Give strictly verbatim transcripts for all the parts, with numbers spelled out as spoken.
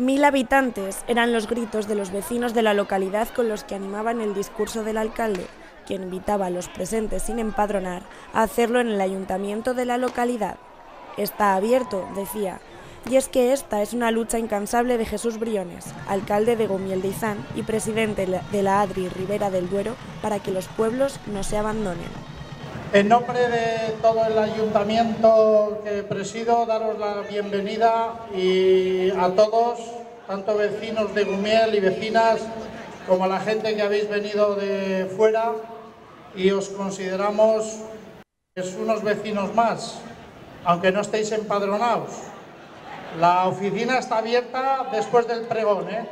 Mil habitantes eran los gritos de los vecinos de la localidad con los que animaban el discurso del alcalde, quien invitaba a los presentes sin empadronar a hacerlo en el ayuntamiento de la localidad. Está abierto, decía, y es que esta es una lucha incansable de Jesús Briones, alcalde de Gumiel de Izán y presidente de la ADRI Ribera del Duero, para que los pueblos no se abandonen. En nombre de todo el ayuntamiento que presido, daros la bienvenida y a todos, tanto vecinos de Gumiel y vecinas, como a la gente que habéis venido de fuera y os consideramos pues, unos vecinos más, aunque no estéis empadronados. La oficina está abierta después del pregón, ¿eh?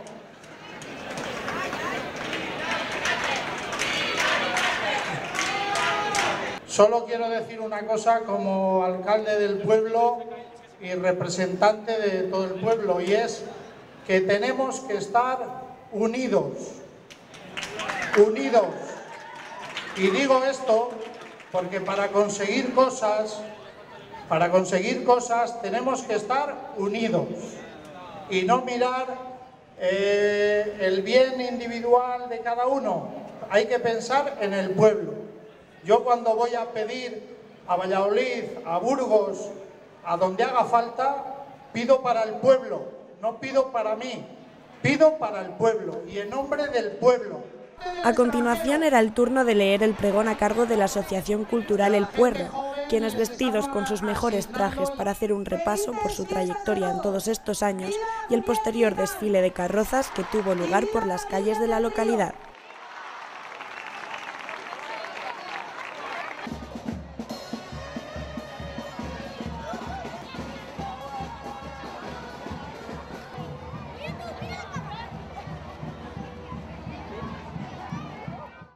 Solo quiero decir una cosa como alcalde del pueblo y representante de todo el pueblo, y es que tenemos que estar unidos, unidos. Y digo esto porque para conseguir cosas, para conseguir cosas tenemos que estar unidos y no mirar eh, el bien individual de cada uno. Hay que pensar en el pueblo. Yo cuando voy a pedir a Valladolid, a Burgos, a donde haga falta, pido para el pueblo, no pido para mí, pido para el pueblo y en nombre del pueblo. A continuación era el turno de leer el pregón a cargo de la Asociación Cultural El Puerro, quienes vestidos con sus mejores trajes para hacer un repaso por su trayectoria en todos estos años y el posterior desfile de carrozas que tuvo lugar por las calles de la localidad.